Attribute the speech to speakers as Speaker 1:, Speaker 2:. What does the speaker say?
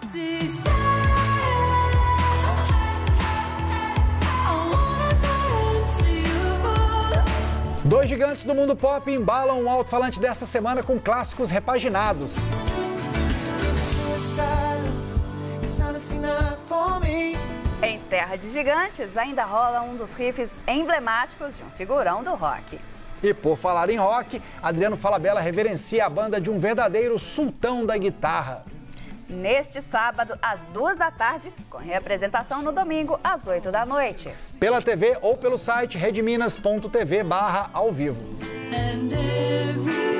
Speaker 1: Dois gigantes do mundo pop embalam o alto-falante desta semana com clássicos repaginados.
Speaker 2: Em Terra de Gigantes, ainda rola um dos riffs emblemáticos de um figurão do rock.
Speaker 1: E por falar em rock, Adriano Falabella reverencia a banda de um verdadeiro sultão da guitarra.
Speaker 2: Neste sábado, às 2 da tarde, com reapresentação no domingo, às 8 da noite.
Speaker 1: Pela TV ou pelo site redminas.tv/ao vivo.